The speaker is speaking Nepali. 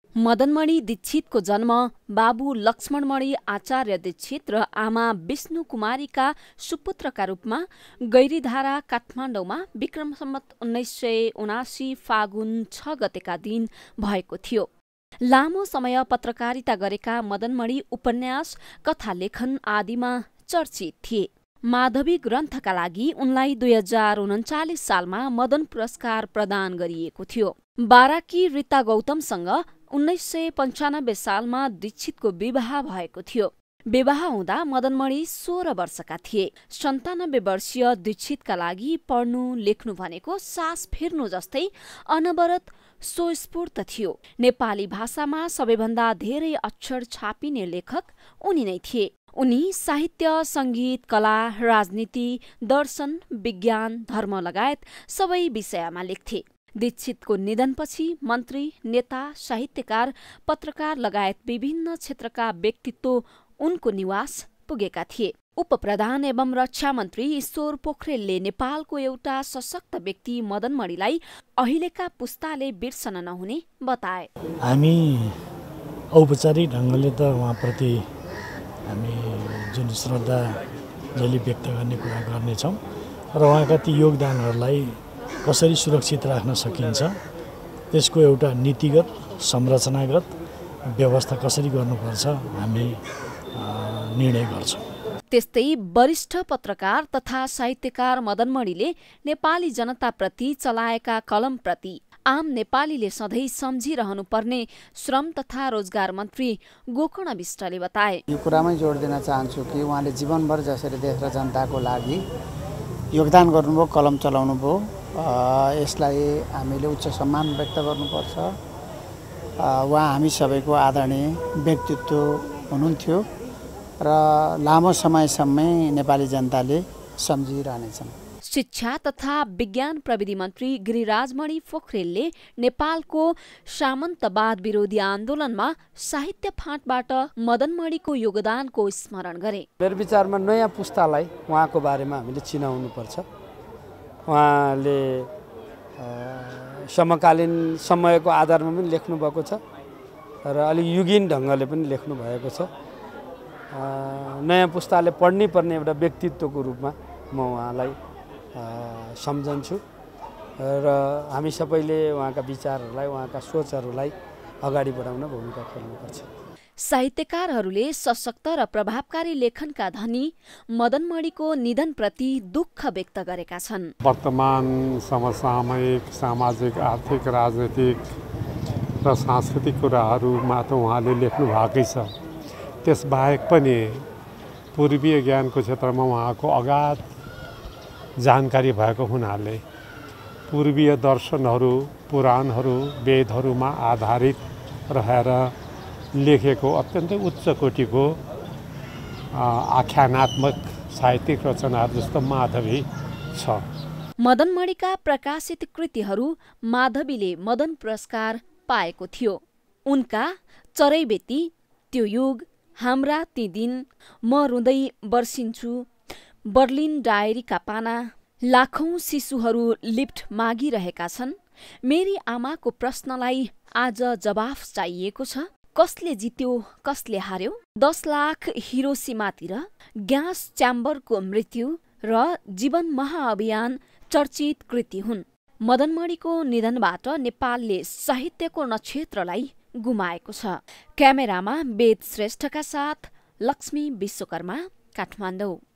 मदनमणि दीक्षितको जन्म बाबु लक्ष्मणमणि आचार्य दीक्षित र आमा विष्णु कुमारीका सुपुत्रका रूपमा गैरीधारा काठमाडौँमा विक्रम सम्वत 1979 फागुन 6 गतेका दिन भएको थियो। लामो समय पत्रकारिता गरेका मदनमणि उपन्यास, कथा लेखन आदिमा चर्चित थिए। माधवी ग्रन्थका लागि उनलाई 2039 सालमा मदन पुरस्कार प्रदान गरिएको थियो। बाराकी रीता गौतमसँग 1995 सालमा दीक्षितको विवाह भएको थियो। विवाह हुँदा मदनमणि 16 वर्षका थिए। 97 वर्षीय दीक्षितका लागि पढ्नु लेख्नु भनेको सास फेर्नु जस्तै अनवरत स्वस्फूर्त थियो। नेपाली भाषामा सबैभन्दा धेरै अक्षर छापिने लेखक उनी नै थिए। उनी साहित्य, सङ्गीत, कला, राजनीति, दर्शन, विज्ञान, धर्म लगायत सबै विषयमा लेख्थे। दीक्षितको निधनपछि मन्त्री, नेता, साहित्यकार, पत्रकार लगायत विभिन्न क्षेत्रका व्यक्तित्व उनको निवास पुगेका थिए। उपप्रधान एवं रक्षा मन्त्री ईश्वर पोखरेलले नेपालको एउटा सशक्त व्यक्ति मदनमणिलाई अहिलेका पुस्ताले बिर्सन नहुने बताए। हामी औपचारिक ढङ्गले त उहाँप्रति हामी जुन श्रद्धाञ्जली व्यक्त गर्ने कुरा गर्नेछौँ र उहाँका ती योगदानहरूलाई कसरी सुरक्षित राख्न सकिन्छ, त्यसको एउटा नीतिगत, संरचनागत व्यवस्था कसरी गर्नुपर्छ हामी निर्णय गर्छौँ। त्यस्तै वरिष्ठ पत्रकार तथा साहित्यकार मदनमणिले नेपाली जनताप्रति चलाएका कलमप्रति आम नेपालीले सधैँ सम्झिरहनुपर्ने श्रम तथा रोजगार मन्त्री गोकर्ण विष्टले बताए। यो कुरामै जोड दिन चाहन्छु कि उहाँले जीवनभर जसरी देश र जनताको लागि योगदान गर्नुभयो, कलम चलाउनु भयो, यसलाई हामीले उच्च सम्मान व्यक्त गर्नुपर्छ। उहाँ हामी सबैको आदरणीय व्यक्तित्व हुनुहुन्थ्यो र लामो समयसम्म नेपाली जनताले सम्झिरहनेछन्। शिक्षा तथा विज्ञान प्रविधि मन्त्री गिरिराजमणि पोखरेलले नेपालको सामन्तवाद विरोधी आन्दोलनमा साहित्य फाँटबाट मदनमणिको योगदानको स्मरण गरे। मेरो विचारमा नयाँ पुस्तालाई उहाँको बारेमा हामीले चिनाउनुपर्छ। उहाँले समकालीन समयको आधारमा पनि लेख्नु भएको छ र अलिक युगीन ढङ्गले पनि लेख्नु भएको छ। नयाँ पुस्ताले पढ्नै पर्ने एउटा व्यक्तित्वको रूपमा म उहाँलाई सम्झन्छु र हामी सबैले उहाँका विचारहरूलाई, उहाँका सोचहरूलाई अगाडि बढाउन भूमिका खेल्नुपर्छ। साहित्यकारहरूले सशक्त र प्रभावकारी लेखनका धनी मदनमणिको निधनप्रति दुःख व्यक्त गरेका छन्। वर्तमान समसामयिक सामाजिक, आर्थिक, राजनीतिक र सांस्कृतिक कुराहरूमा त उहाँले लेख्नु भएकै छ। त्यसबाहेक पनि पूर्वीय ज्ञानको क्षेत्रमा उहाँको अगाध जानकारी भएको हुनाले पूर्वीय दर्शनहरू, पुराणहरू, वेदहरूमा आधारित रहेर लेखेको अत्यन्तै उच्च कोटिको आख्यानात्मक साहित्यिक रचनाहरू जस्तो माधवी छ। मदनमणिका प्रकाशित कृतिहरू माधवीले मदन पुरस्कार पाएको थियो। उनका चरैबेती, त्यो युग, हाम्रा ती दिन, म रुँदै बर्सिन्छु, बर्लिन डायरीका पाना, लाखौं शिशुहरू लिफ्ट मागिरहेका छन्, मेरी आमाको प्रश्नलाई आज जवाफ चाहिएको छ, कसले जित्यो कसले हार्यो, 10 लाख हिरोसिमातिर, ग्यास च्याम्बरको मृत्यु र जीवन महाअभियान चर्चित कृति हुन्। मदनमणिको निधनबाट नेपालले साहित्यको नक्षत्रलाई गुमाएको छ। क्यामेरामा वेद श्रेष्ठका साथ लक्ष्मी विश्वकर्मा, काठमाडौँ।